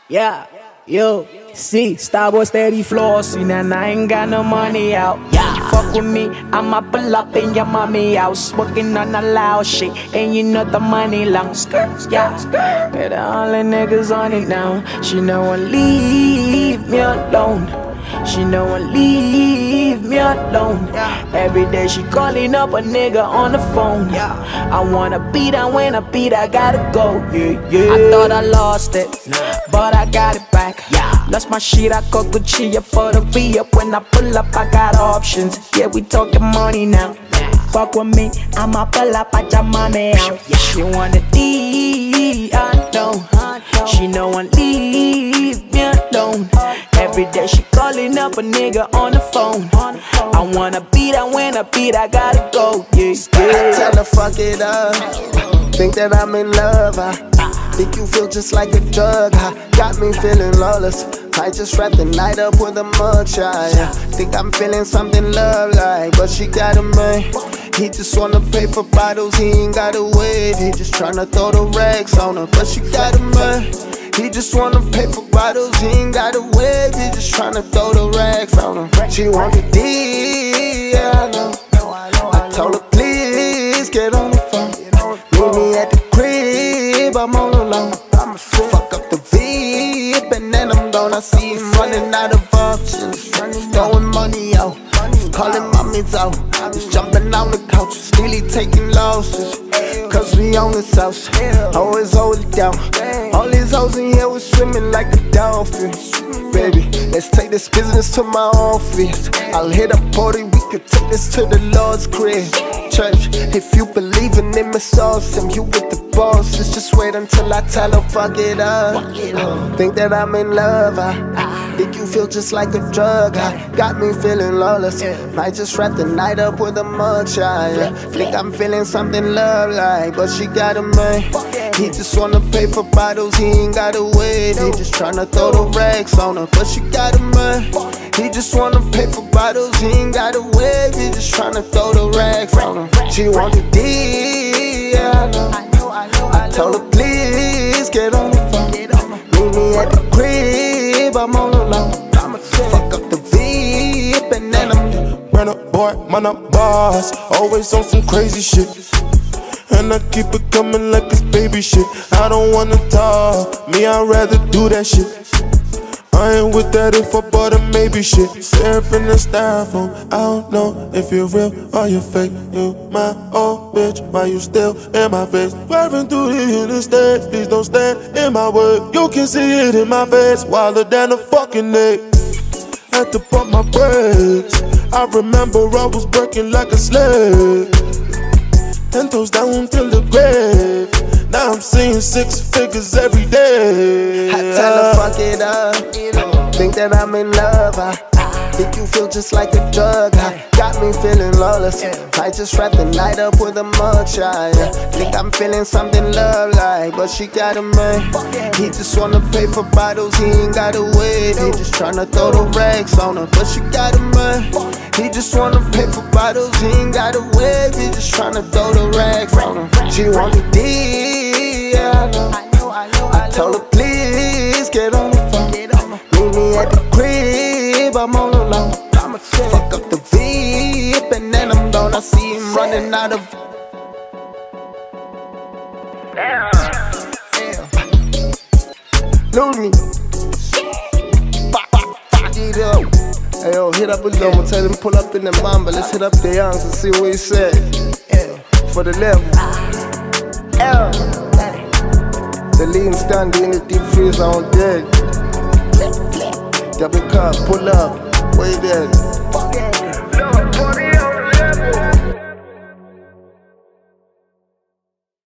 Yeah, yo, see, Starboy steady flossing and I ain't got no money out. Yeah, fuck with me, I'ma pull up in your mommy house, working on a loud shit, and you know the money long. Skirt, yeah, skirt. Get all the niggas on it now. She know I leave me alone. She know I leave me alone. Every day she calling up a nigga on the phone. I wanna beat her, when I beat I gotta go. Yeah. I thought I lost it, but I got it back. Lost my shit, I go Gucci for the re-up. When I pull up, I got options. Yeah, we talking money now. Fuck with me, I'ma pull up at your mommy out. She wanna D, I know. She know I leave me alone. Every day she calling up a nigga on the phone. I wanna beat her, when I beat I gotta go. Yeah. Tell her fuck it up. Think that I'm in love. Think you feel just like a drug. Got me feeling lawless. I just wrap the night up with a mugshot. Think I'm feeling something love-like, but she got a man. He just wanna pay for bottles, he ain't got a wave. He just tryna throw the racks on her, but she got a man. He just wanna pay for bottles, he ain't got a wave. He just tryna throw the racks on her. She want the D, yeah, I know. I told her please get on the phone. Meet me at the crib, I'm all alone. I'ma fuck up the VIP and then I'm gonna see him running out of options. Throwing money out, calling mommies out. Just jumping on the couch, really taking losses. Cause we on this house, always hold it down. All these hoes in here was swimming like a dolphin. Baby, let's take this business to my office. I'll hit a party, we could take this to the Lord's crib. Church, if you believe in him, it's awesome. You with the boss, just wait until I tell her fuck it up. Think that I'm in love, think you feel just like a drug. Got me feeling lawless. Might just wrap the night up with a mugshot. Think I'm feeling something love-like, but she got a man. He just wanna pay for bottles, he ain't got a wave. He just tryna throw the racks on her, but she got a man. He just wanna pay for bottles, he ain't got a wave. He just tryna throw the racks on her. She want the D, yeah, I know. I told her please get on the phone. Meet me at the crib, I'm all alone. I'ma fuck up the VIP and then I'm run up, boy, man up boss. Always on some crazy shit, and I keep it coming like it's baby shit. I don't wanna talk, me I'd rather do that shit. I ain't with that if I bought a maybe shit. Syrup in the styrofoam, I don't know if you're real or you're fake. You my old bitch, why you still in my face? Driving through the interstate, please don't stand in my way. You can see it in my face, wilder than a fucking egg. Had to pump my brakes, I remember I was working like a slave. 10 toes down till the grave. Now I'm seeing 6 figures every day. I tell her fuck it up. Think that I'm in love. Think you feel just like a drug. Got me feeling lawless. I just wrap the night up with a mugshot. Think I'm feeling something love-like, but she got a man. He just wanna pay for bottles, he ain't got a wave. He just tryna throw the racks on her, but she got a man. He just wanna pay for bottles, he ain't got a wave. He just tryna throw the racks on her. She want the D, yeah, I know. I told her please get on the phone. Meet me at the crib, I'm all alone. I'ma fuck up the VIP and then I'm gonna see him running out of. Looney, fuck it up. Hey yo, hit up a little, tell him pull up in the mamba. Let's hit up the youngs and see what he said. For the level. The lean stand in the deep freeze on deck. Double cup, pull up, wait there.